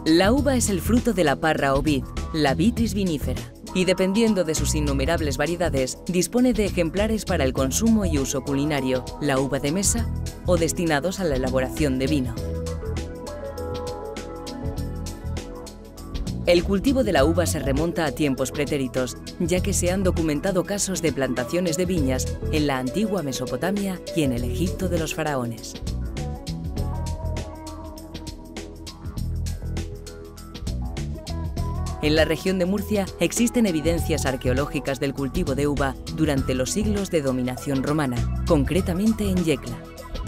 La uva es el fruto de la parra o vid, la Vitis vinifera, y dependiendo de sus innumerables variedades, dispone de ejemplares para el consumo y uso culinario, la uva de mesa o destinados a la elaboración de vino. El cultivo de la uva se remonta a tiempos pretéritos, ya que se han documentado casos de plantaciones de viñas en la antigua Mesopotamia y en el Egipto de los faraones. En la región de Murcia existen evidencias arqueológicas del cultivo de uva durante los siglos de dominación romana, concretamente en Yecla.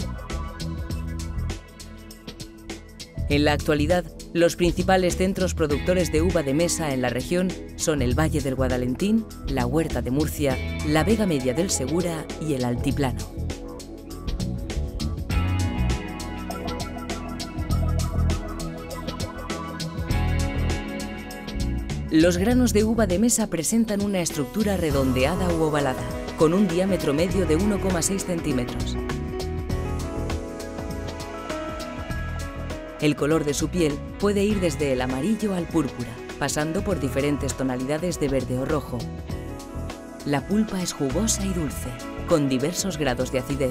En la actualidad, los principales centros productores de uva de mesa en la región son el Valle del Guadalentín, la Huerta de Murcia, la Vega Media del Segura y el Altiplano. Los granos de uva de mesa presentan una estructura redondeada u ovalada, con un diámetro medio de 1,6 centímetros. El color de su piel puede ir desde el amarillo al púrpura, pasando por diferentes tonalidades de verde o rojo. La pulpa es jugosa y dulce, con diversos grados de acidez.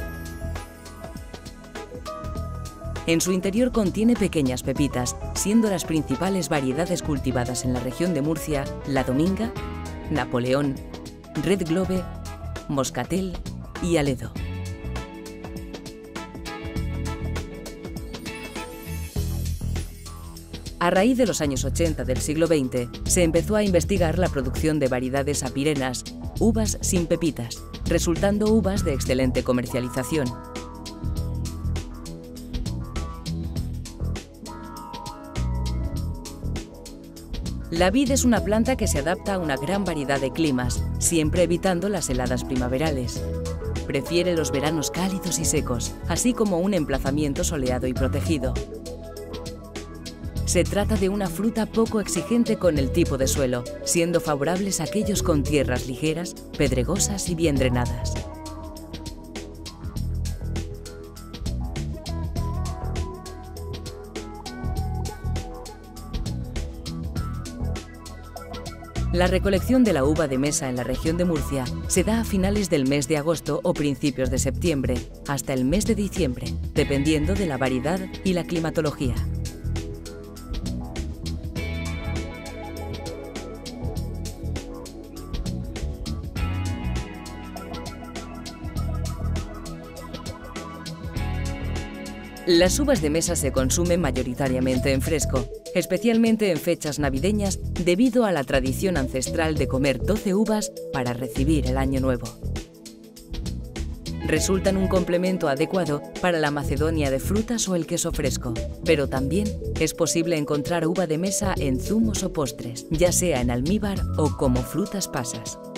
En su interior contiene pequeñas pepitas, siendo las principales variedades cultivadas en la región de Murcia la Dominga, Napoleón, Red Globe, Moscatel y Aledo. A raíz de los años 80 del siglo XX, se empezó a investigar la producción de variedades apirenas, uvas sin pepitas, resultando uvas de excelente comercialización. La vid es una planta que se adapta a una gran variedad de climas, siempre evitando las heladas primaverales. Prefiere los veranos cálidos y secos, así como un emplazamiento soleado y protegido. Se trata de una fruta poco exigente con el tipo de suelo, siendo favorables a aquellos con tierras ligeras, pedregosas y bien drenadas. La recolección de la uva de mesa en la región de Murcia se da a finales del mes de agosto o principios de septiembre, hasta el mes de diciembre, dependiendo de la variedad y la climatología. Las uvas de mesa se consumen mayoritariamente en fresco, especialmente en fechas navideñas debido a la tradición ancestral de comer 12 uvas para recibir el año nuevo. Resultan un complemento adecuado para la macedonia de frutas o el queso fresco, pero también es posible encontrar uva de mesa en zumos o postres, ya sea en almíbar o como frutas pasas.